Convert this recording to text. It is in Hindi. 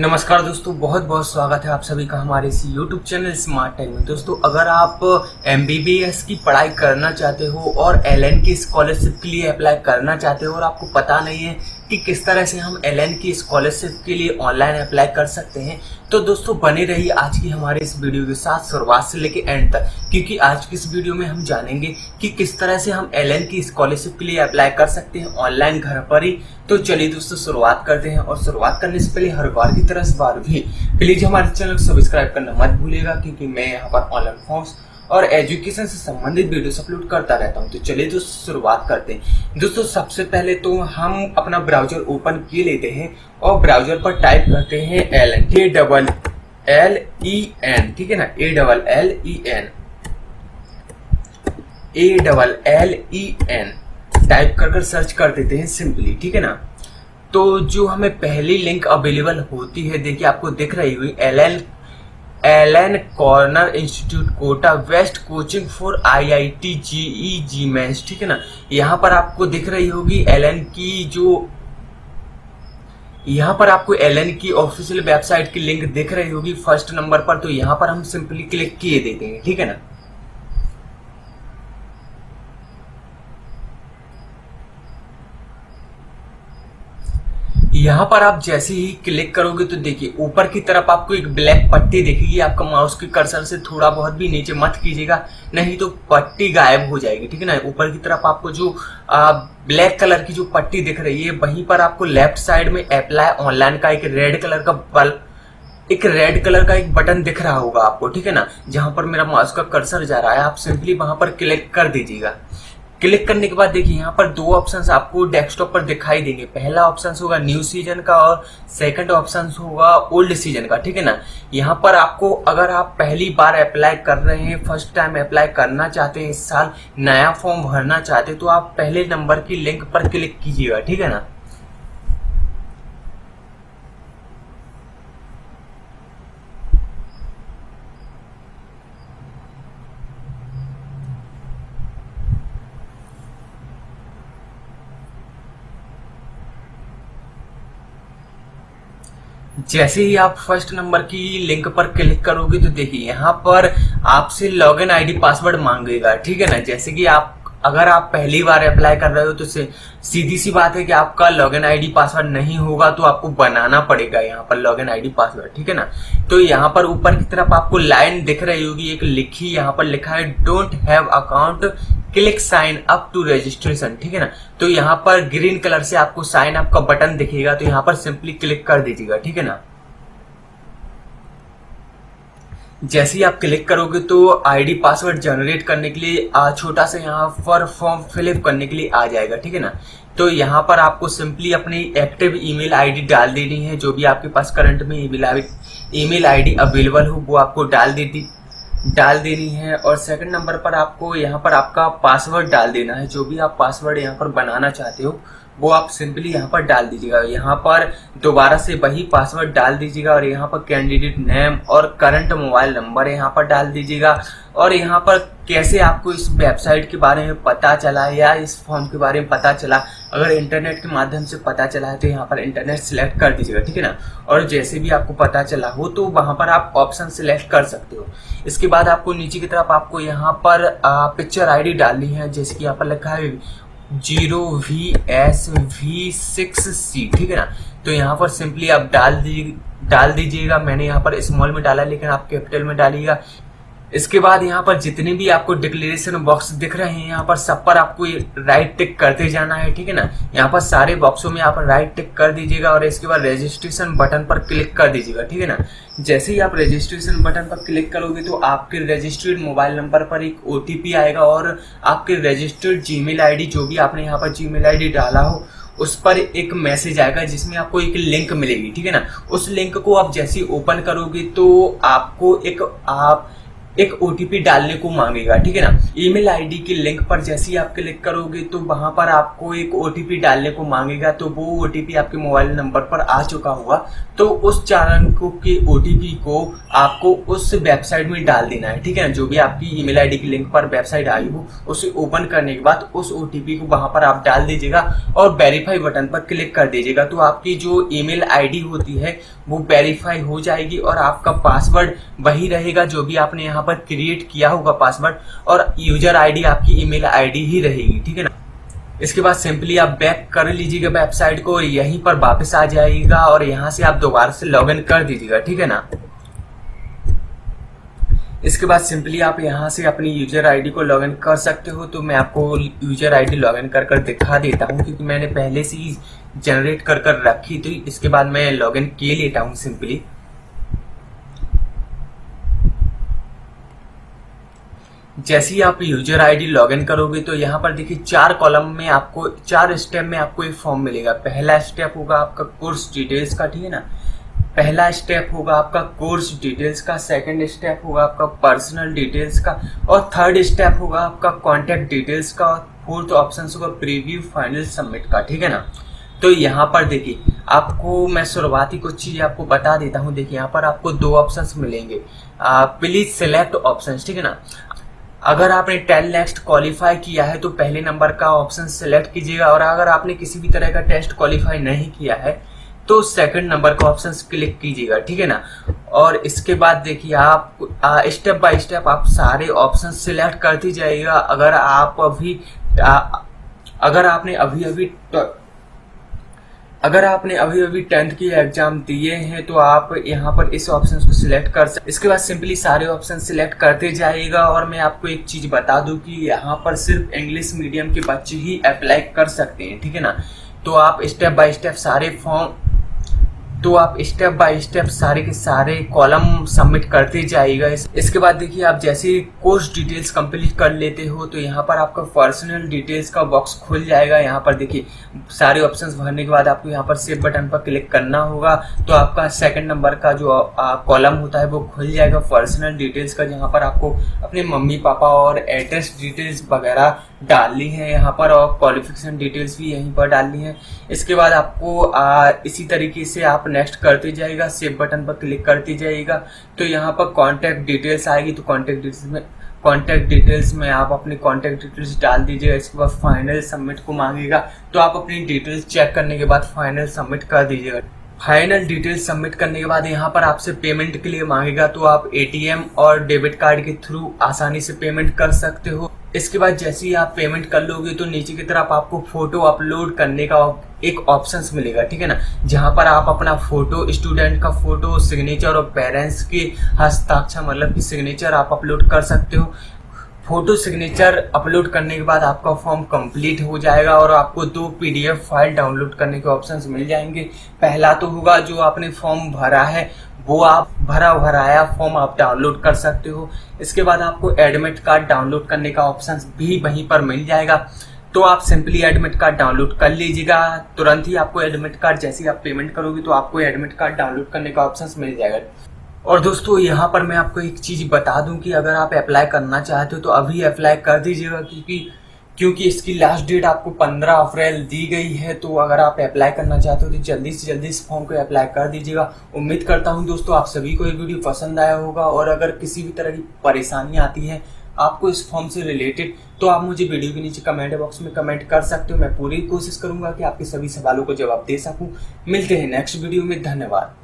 नमस्कार दोस्तों, बहुत बहुत स्वागत है आप सभी का हमारे इस YouTube चैनल स्मार्ट टेक में। दोस्तों, अगर आप MBBS की पढ़ाई करना चाहते हो और LN की स्कॉलरशिप के लिए अप्लाई करना चाहते हो और आपको पता नहीं है कि किस तरह से हम LN की स्कॉलरशिप के लिए ऑनलाइन अप्लाई कर सकते हैं, तो दोस्तों बने रहिए आज की हमारे इस वीडियो के साथ शुरुआत से लेकर एंड तक, क्योंकि आज की इस वीडियो में हम जानेंगे कि किस तरह से हम LN की स्कॉलरशिप के लिए अप्लाई कर सकते हैं ऑनलाइन घर पर ही। तो चलिए दोस्तों शुरुआत करते हैं, और शुरुआत करने से पहले हर बार की तरह इस बार भी प्लीज हमारे चैनल को सब्सक्राइब करना मत भूलिएगा, क्योंकि मैं यहाँ पर ऑनलाइन फॉर्म्स और एजुकेशन से संबंधित वीडियोस अपलोड करता रहता हूँ। तो चलिए दोस्तों शुरुआत करते हैं। दोस्तों सबसे पहले तो हम अपना ब्राउजर ओपन किए लेते हैं और ब्राउजर पर टाइप करते हैं LN, ठीक है ना, ALLEN टाइप कर सर्च कर देते हैं सिंपली, ठीक है ना। तो जो हमें पहली लिंक अवेलेबल होती है, देखिए आपको दिख रही हुई LN corner institute Kota best coaching for IIT JEE mains, ठीक है ना। यहाँ पर आपको दिख रही होगी LN की यहाँ पर आपको LN की ऑफिशियल वेबसाइट की लिंक दिख रही होगी फर्स्ट नंबर पर। तो यहाँ पर हम सिंपली क्लिक किए देते हैं, ठीक है ना। यहाँ पर आप जैसे ही क्लिक करोगे तो देखिए ऊपर की तरफ आपको एक ब्लैक पट्टी दिखेगी। आपका माउस के कर्सर से थोड़ा बहुत भी नीचे मत कीजिएगा, नहीं तो पट्टी गायब हो जाएगी, ठीक है ना। ऊपर की तरफ आपको जो ब्लैक कलर की जो पट्टी दिख रही है, वहीं पर आपको लेफ्ट साइड में अप्लाई ऑनलाइन का एक रेड कलर का एक बटन दिख रहा होगा आपको, ठीक है ना। जहां पर मेरा माउस का कर्सर जा रहा है, आप सिंपली वहां पर क्लिक कर दीजिएगा। क्लिक करने के बाद देखिए यहाँ पर दो ऑप्शंस आपको डेस्कटॉप पर दिखाई देंगे। पहला ऑप्शन होगा न्यू सीजन का और सेकंड ऑप्शन होगा ओल्ड सीजन का, ठीक है ना। यहाँ पर आपको अगर आप पहली बार अप्लाई कर रहे हैं, फर्स्ट टाइम अप्लाई करना चाहते हैं, इस साल नया फॉर्म भरना चाहते हैं, तो आप पहले नंबर की लिंक पर क्लिक कीजिएगा, ठीक है ना। जैसे ही आप फर्स्ट नंबर की लिंक पर क्लिक करोगे तो देखिए यहाँ पर आपसे लॉगिन आईडी पासवर्ड मांगेगा, ठीक है ना। जैसे कि अगर आप पहली बार अप्लाई कर रहे हो तो सीधी सी बात है कि आपका लॉगिन आईडी पासवर्ड नहीं होगा, तो आपको बनाना पड़ेगा यहाँ पर लॉगिन आईडी पासवर्ड, ठीक है ना। तो यहाँ पर ऊपर की तरफ आपको लाइन दिख रही होगी एक लिखी, यहाँ पर लिखा है don't have account click sign up to registration, ठीक है ना। तो यहाँ पर ग्रीन कलर से आपको साइन अप का बटन दिखेगा, तो यहाँ पर सिंपली क्लिक कर दीजिएगा, ठीक है ना। जैसे ही आप क्लिक करोगे तो आईडी पासवर्ड जनरेट करने के लिए छोटा सा यहाँ पर फॉर्म फिलअप करने के लिए आ जाएगा, ठीक है ना। तो यहाँ पर आपको सिंपली अपनी एक्टिव ईमेल आईडी डाल देनी है। जो भी आपके पास करंट में ईमेल आईडी अवेलेबल हो वो आपको डाल देनी है। और सेकंड नंबर पर आपको यहाँ पर आपका पासवर्ड डाल देना है। जो भी आप पासवर्ड यहाँ पर बनाना चाहते हो वो आप सिंपली यहाँ पर डाल दीजिएगा। यहाँ पर दोबारा से वही पासवर्ड डाल दीजिएगा और यहाँ पर कैंडिडेट नेम और करंट मोबाइल नंबर यहाँ पर डाल दीजिएगा। और यहाँ पर कैसे आपको इस वेबसाइट के बारे में पता चला या इस फॉर्म के बारे में पता चला, अगर इंटरनेट के माध्यम से पता चला है तो यहाँ पर इंटरनेट सिलेक्ट कर दीजिएगा, ठीक है ना। और जैसे भी आपको पता चला हो तो वहां पर आप ऑप्शन सिलेक्ट कर सकते हो। इसके बाद आपको नीचे की तरफ आपको यहाँ पर पिक्चर आईडी डालनी है, जैसे कि यहाँ पर लिखा है 0VSV6C, ठीक है ना। तो यहाँ पर सिंपली आप डाल दीजिएगा। मैंने यहाँ पर स्मॉल में डाला, लेकिन आप कैपिटल में डालिएगा। इसके बाद यहाँ पर जितने भी आपको डिक्लेरेशन बॉक्स दिख रहे हैं, यहाँ पर सब पर आपको राइट टिक करते जाना है, ठीक है ना। यहाँ पर सारे बॉक्सों में आप राइट टिक कर दीजिएगा और इसके बाद रजिस्ट्रेशन बटन पर क्लिक कर दीजिएगा, ठीक है ना। जैसे ही आप रजिस्ट्रेशन बटन पर क्लिक करोगे तो आपके रजिस्टर्ड मोबाइल नंबर पर एक OTP आएगा और आपके रजिस्टर्ड जीमेल आईडी, जो भी आपने यहाँ पर जीमेल आईडी डाला हो, उस पर एक मैसेज आएगा जिसमें आपको एक लिंक मिलेगी, ठीक है ना। उस लिंक को आप जैसे ही ओपन करोगे तो आपको एक OTP डालने को मांगेगा, ठीक है ना। ईमेल आईडी की लिंक पर जैसे ही आप क्लिक करोगे तो वहां पर आपको एक OTP डालने को मांगेगा। तो वो OTP आपके मोबाइल नंबर पर आ चुका होगा, तो उस 4 अंकों के OTP को आपको उस वेबसाइट में डाल देना है, ठीक है ना। जो भी आपकी ईमेल आईडी की लिंक पर वेबसाइट आई हो, उसे ओपन करने के बाद उस OTP को वहां पर आप डाल दीजिएगा और वेरीफाई बटन पर क्लिक कर दीजिएगा। तो आपकी जो ईमेल आईडी होती है वो वेरीफाई हो जाएगी और आपका पासवर्ड वही रहेगा जो भी आपने यहाँ पर क्रिएट किया होगा पासवर्ड, और यूजर आईडी आपकी ईमेल आईडी ही रहेगी, ठीक है ना। इसके बाद सिंपली आप बैक कर लीजिएगा वेबसाइट को, यहीं पर वापस आ जाएगा और यहाँ से आप दोबारा से लॉगिन कर दीजिएगा, ठीक है ना। इसके बाद सिंपली आप यहाँ से अपनी यूजर आईडी को लॉगिन कर सकते हो। तो मैं आपको यूजर आईडी लॉगिन कर दिखा देता हूँ, क्योंकि मैंने पहले से ही जनरेट कर रखी थी। इसके बाद मैं लॉगिन किए लेता हूँ सिंपली। जैसे ही आप यूजर आईडी लॉगिन करोगे तो यहाँ पर देखिए 4 कॉलम में आपको 4 स्टेप में आपको एक फॉर्म मिलेगा। पहला स्टेप होगा आपका कोर्स डिटेल्स का, ठीक है ना। पहला स्टेप होगा आपका कोर्स डिटेल्स का, सेकंड स्टेप होगा आपका पर्सनल डिटेल्स का, और थर्ड स्टेप होगा आपका कॉन्टेक्ट डिटेल्स का, और फोर्थ ऑप्शन होगा प्रीव्यू फाइनल सबमिट का, ठीक है ना। तो यहाँ पर देखिए आपको मैं शुरुआती कुछ चीज आपको बता देता हूँ। देखिए यहाँ पर आपको 2 ऑप्शंस मिलेंगे, प्लीज सिलेक्ट ऑप्शंस, ठीक है ना। अगर आपने 10 नेक्स्ट क्वालिफाई किया है तो पहले नंबर का ऑप्शन सिलेक्ट कीजिएगा, और अगर आपने किसी भी तरह का टेस्ट क्वालिफाई नहीं किया है तो सेकंड नंबर का ऑप्शन क्लिक कीजिएगा, ठीक है ना। और इसके बाद देखिए आप स्टेप बाय स्टेप आप सारे ऑप्शन सिलेक्ट करते जाइएगा। अगर आपने अभी 10th की एग्जाम दिए हैं तो आप यहाँ पर इस ऑप्शन को सिलेक्ट कर सकते। इसके बाद सिंपली सारे ऑप्शन सिलेक्ट करते जाइएगा। और मैं आपको एक चीज बता दूं कि यहाँ पर सिर्फ इंग्लिश मीडियम के बच्चे ही अप्लाई कर सकते हैं, ठीक है ना। तो आप स्टेप बाय स्टेप सारे के सारे कॉलम सबमिट करते जाइएगा। इसके बाद देखिए आप जैसे कोर्स डिटेल्स कंप्लीट कर लेते हो तो यहाँ पर आपका पर्सनल डिटेल्स का बॉक्स खुल जाएगा। यहाँ पर देखिए सारे ऑप्शंस भरने के बाद आपको यहाँ पर सेव बटन पर क्लिक करना होगा, तो आपका सेकंड नंबर का जो कॉलम होता है वो खुल जाएगा पर्सनल डिटेल्स का, जहाँ पर आपको अपने मम्मी पापा और एड्रेस डिटेल्स वगैरह डालनी है यहाँ पर, और क्वालिफिकेशन डिटेल्स भी यहीं पर डालनी है। इसके बाद आपको इसी तरीके से आप नेक्स्ट करते जाएगा, सेव बटन पर क्लिक करते जाइएगा। तो यहाँ पर कॉन्टैक्ट डिटेल्स आएगी, तो कॉन्टैक्ट डिटेल्स में आप अपनी कॉन्टैक्ट डिटेल्स डाल दीजिएगा। इसके बाद फाइनल सबमिट को मांगेगा, तो आप अपनी डिटेल्स चेक करने के बाद फाइनल सबमिट कर दीजिएगा। फाइनल डिटेल्स सबमिट करने के बाद यहाँ पर आपसे पेमेंट के लिए मांगेगा, तो आप एटीएम और डेबिट कार्ड के थ्रू आसानी से पेमेंट कर सकते हो। इसके बाद जैसे ही आप पेमेंट कर लोगे तो नीचे की तरफ आपको फोटो अपलोड करने का एक ऑप्शन मिलेगा, ठीक है ना, जहां पर आप अपना फोटो, स्टूडेंट का फोटो, सिग्नेचर और पेरेंट्स की हस्ताक्षर मतलब की सिग्नेचर आप अपलोड कर सकते हो। फोटो सिग्नेचर अपलोड करने के बाद आपका फॉर्म कंप्लीट हो जाएगा और आपको 2 पीडीएफ फाइल डाउनलोड करने के ऑप्शंस मिल जाएंगे। पहला तो होगा जो आपने फॉर्म भरा है वो आप भराया फॉर्म आप डाउनलोड कर सकते हो। इसके बाद आपको एडमिट कार्ड डाउनलोड करने का ऑप्शन भी वहीं पर मिल जाएगा, तो आप सिंपली एडमिट कार्ड डाउनलोड कर लीजिएगा। तुरंत ही आपको एडमिट कार्ड जैसे ही आप पेमेंट करोगे तो आपको एडमिट कार्ड डाउनलोड करने का ऑप्शन मिल जाएगा। और दोस्तों यहाँ पर मैं आपको एक चीज बता दूं कि अगर आप अप्लाई करना चाहते हो तो अभी अप्लाई कर दीजिएगा, क्योंकि इसकी लास्ट डेट आपको 15 अप्रैल दी गई है। तो अगर आप अप्लाई करना चाहते हो तो जल्दी से जल्दी इस फॉर्म को अप्लाई कर दीजिएगा। उम्मीद करता हूँ दोस्तों आप सभी को ये वीडियो पसंद आया होगा, और अगर किसी भी तरह की परेशानी आती है आपको इस फॉर्म से रिलेटेड तो आप मुझे वीडियो के नीचे कमेंट बॉक्स में कमेंट कर सकते हो। मैं पूरी कोशिश करूंगा कि आपके सभी सवालों को जवाब दे सकूं। मिलते हैं नेक्स्ट वीडियो में, धन्यवाद।